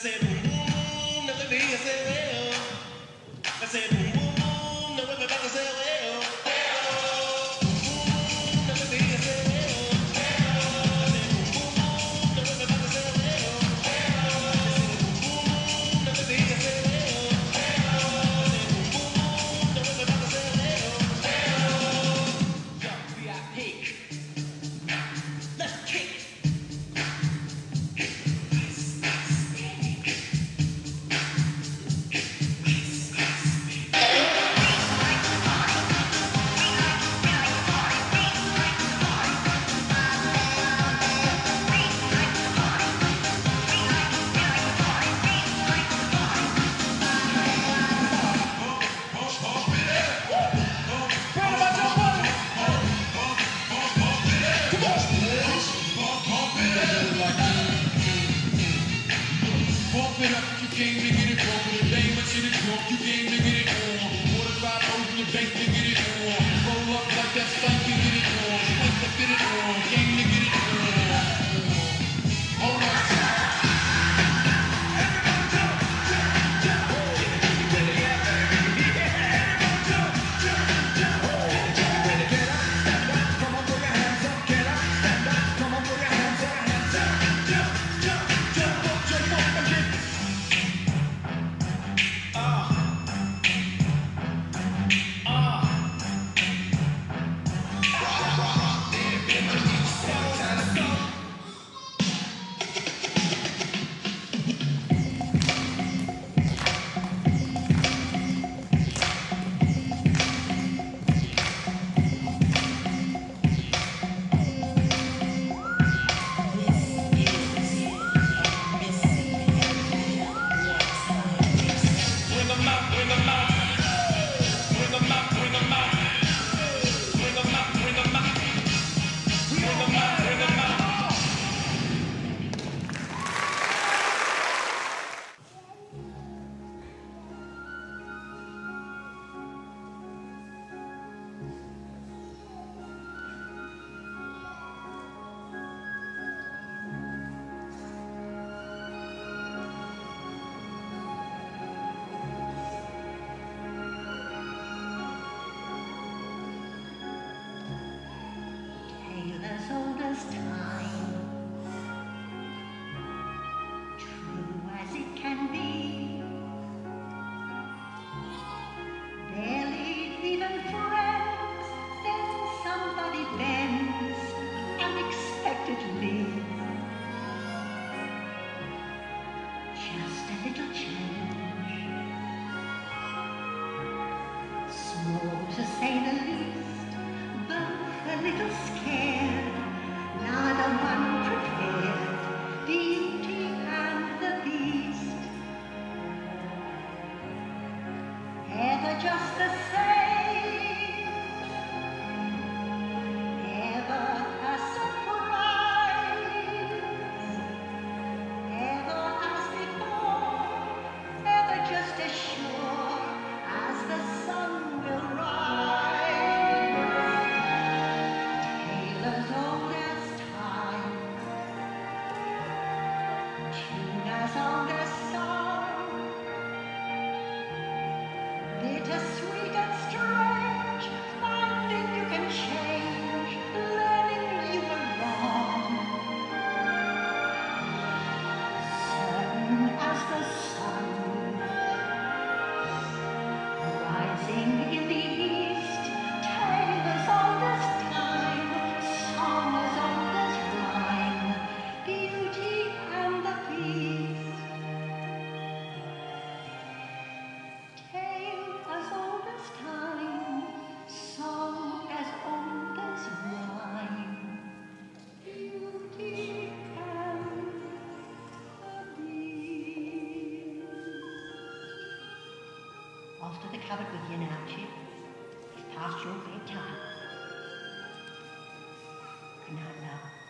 said, boom, boom, now let me hear you say, well. I said, boom, boom, boom, now everybody say, well. Boom, boom, now let me hear you say, well. I said, boom, boom, boom, now everybody say, well. I said, boom, boom, now let me hear you say, well. I said, boom, boom, now everybody say, well. Yo, VIP, let's kick it. Pump it up, you came to get it wrong. With a dame and shit is drunk, you came to get it on. 45 over your bank to get it on. Roll up like that stank to get it on. Wait to fit it on, came to get it on. Hold on. As old as time, true as it can be. Barely even friends, then somebody bends unexpectedly. Just a little change, small to say the least, both a little scared. Neither one prepared, Beauty and the Beast. Ever just the same, ever a surprise, ever as before, ever just as sure as the sun will rise. Tale as old as time, tune as old as song, bittersweet and strange, finding you can change, learning you were wrong. Certain as the sun, rising in the east, tale as old as time, song as old as rhyme, Beauty and the Beast. Tale as old as time, song as old as rhyme, Beauty and the Beast. Off to the cupboard with you now, Chip. It's past your bedtime. Good night, love.